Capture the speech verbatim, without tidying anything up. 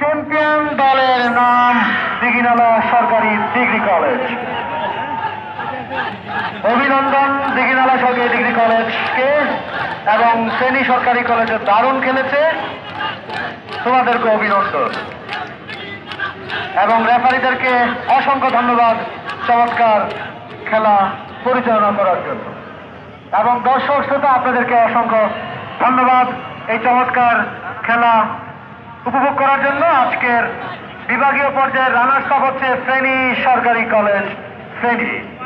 Champion দলের নাম দিঘিনালা সরকারি ডিগ্রি কলেজ। অভিনন্দন দিঘিনালা সরকারি ডিগ্রি কলেজকে এবং ফেনী সরকারি কলেজে দারুণ খেলেছে, তোমাদেরকে অভিনন্দন এবং রেফারিদেরকে অসংখ্য ধন্যবাদ চমৎকার খেলা পরিচালনা করার জন্য এবং দর্শক শ্রোতা আপনাদেরকে অসংখ্য ধন্যবাদ এই চমৎকার খেলা উপভোগ করার জন্য। আজকের বিভাগীয় পর্যায়ের রানার্স আপ হচ্ছে ফেনী সরকারি কলেজ ফেনী।